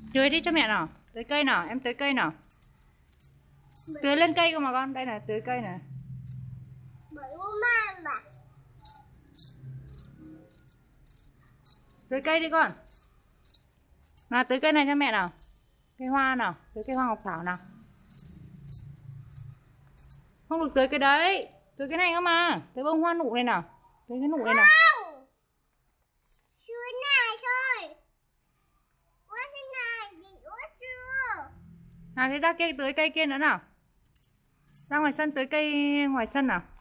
Tưới đi cho mẹ nào. Tưới cây nào, em tưới cây nào. Tưới lên cây cơ mà con. Đây này, tưới cây này. Tưới cây đi con. Nào tưới cây này cho mẹ nào. Cây hoa nào, tưới cây hoa ngọc thảo nào. Không được tưới cái đấy. Tưới cái này cơ mà. Tưới bông hoa nụ này nào. Tưới cái nụ này nào. Nào thế ra kia tưới cây kia nữa nào. Ra ngoài sân tưới cây ngoài sân nào.